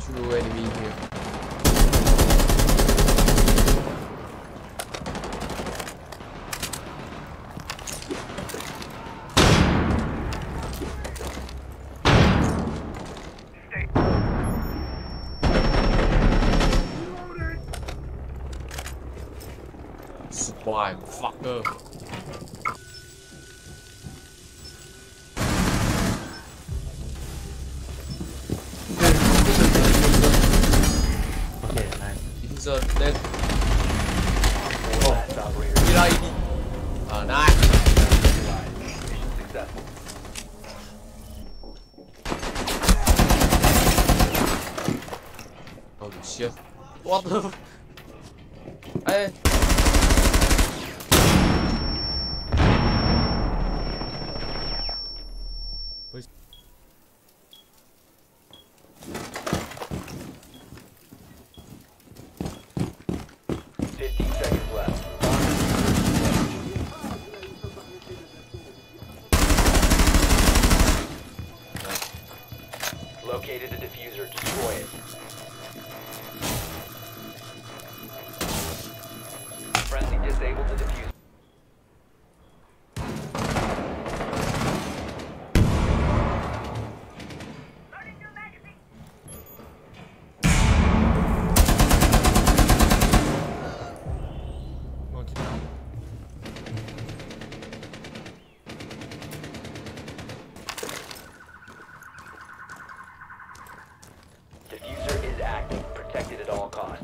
true enemy here. Spy, fucker. Okay, nice. Insert dead. Oh, last operator. Get ID. Ah, nice. Mission successful. Holy shit. What the f- Hey. Please. Seconds left. Located a diffuser. Destroy it. Friendly disabled the diffuser. Monkey down. Diffuser is active. Protected at all costs.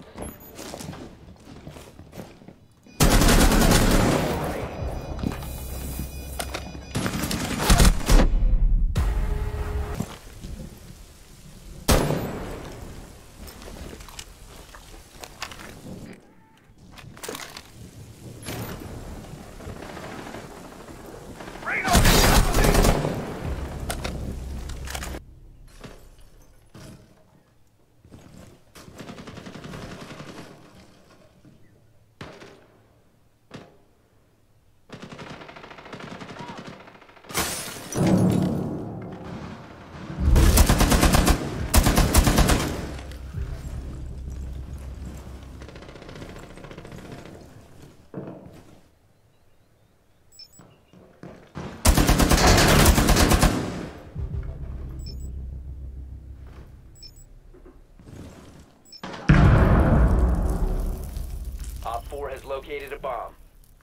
Op 4 has located a bomb.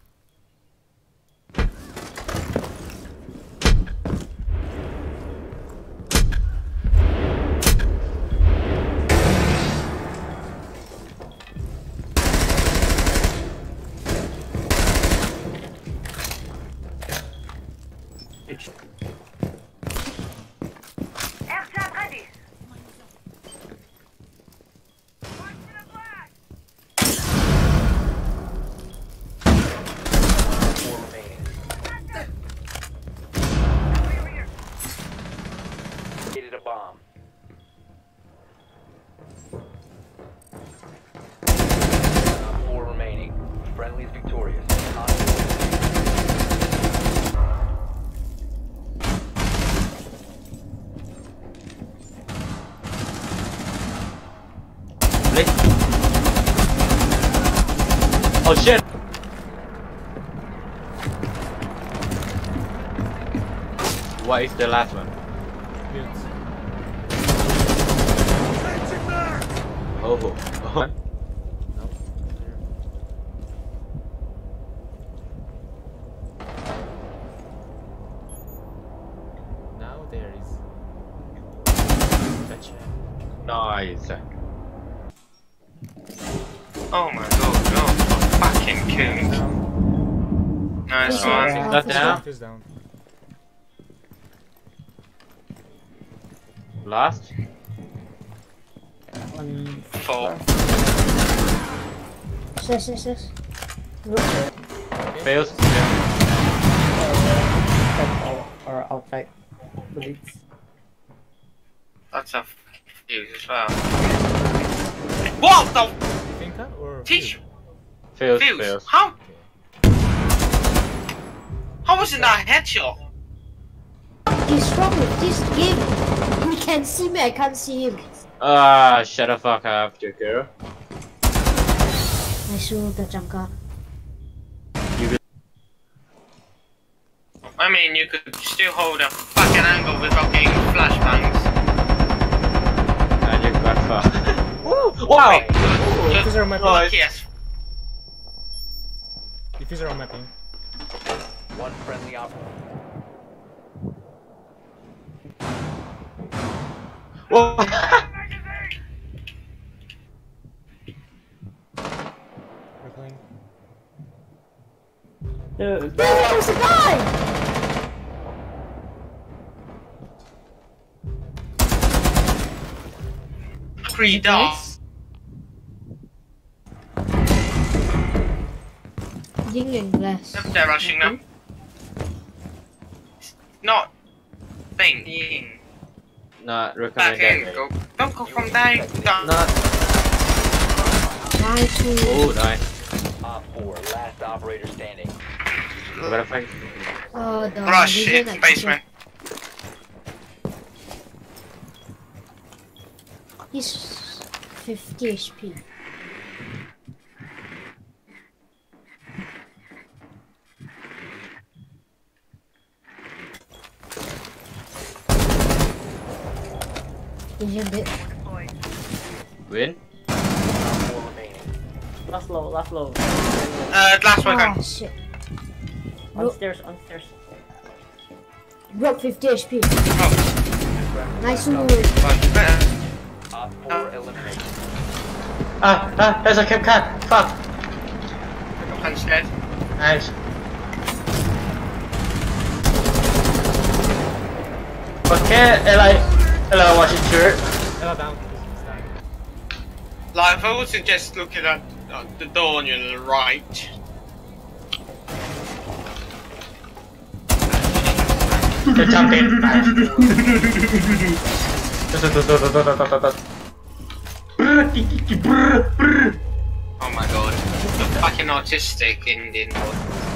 R6S ready. Four remaining. Located a bomb. Op 4 remaining. Friendly's victorious. Oh shit! What is the last one? Oh. No. Now there is. Tachanka. Nice. Oh my god, no, fucking king. Nice one. That down. Is down. Last. Four. Yes. Fails. Or outside. Bullets. That's a fuse as well. What the Thinker or teach? Fails. Fuse? Fails. How? How was it not a headshot? What is wrong with this game? can see me, I can't see him. Ah, shut the fuck up, Joker. I saw the tachanka. I mean, you could still hold a fucking angle without getting flashbangs. And you got far. Wow! Diffuser on mapping. Lucky as Diffuser on mapping. One friendly operator. Whoa! Rippling. There's a guy! Three dots. Ying and glass. They're rushing them. Not thing. Ying. Not Back in. recommended. Go. Don't go from there. Don't. Not. Try to. Oh, nice. Op 4, last operator standing. We gotta find. Oh, the Rush vision it. I Basement. He's 50 HP. Vision bit. Win? Last low, last low. Last one. Oh shit. Upstairs, upstairs. Broke 50 HP. Oh. Nice move. Much better. Op 4 eliminated. There's a Kip Cat. Fuck. Punch dead. Nice. Okay, Ella watching shirt. Ella down. He's dying. Like, if I was to just looking at the door on your right. They're jumping. Nice. Oh my god. The fucking autistic Indian boy.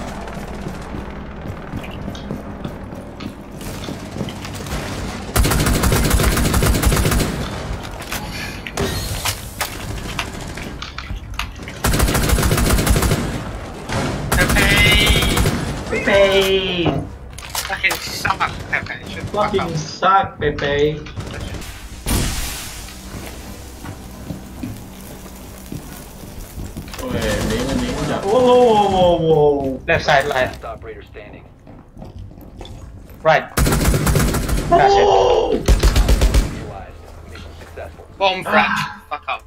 Pepe! Fucking suck, Pepe. Shut the fuck Fucking up. suck, Pepe. Whoa. Left side, left. Last operator standing. Right. That's it. Neutralized. Mission successful. Bomb frag. Fuck up.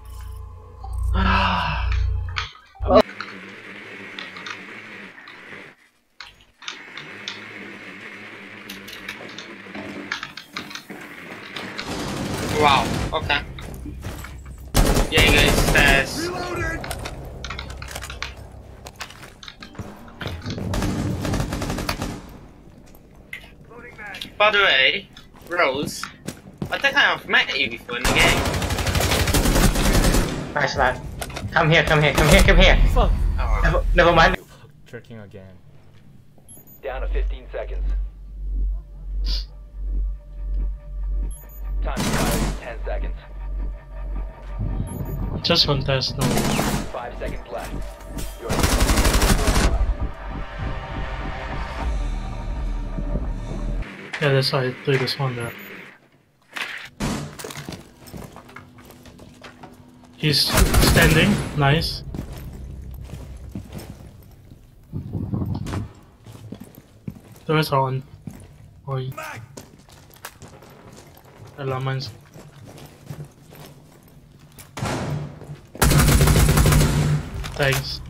Wow, okay. Jaeger stairs. Reloaded! By the way, Rose, I think I have met you before in the game. Nice lad. Come here. Fuck. Oh, Never mind. Tricking again. Down to 15 seconds. Time expires 10 seconds. Just contest now. 5 seconds left. You're Yeah, that's why I play this one there. He's standing, nice. Doors are on. Oi. Elements. Thanks.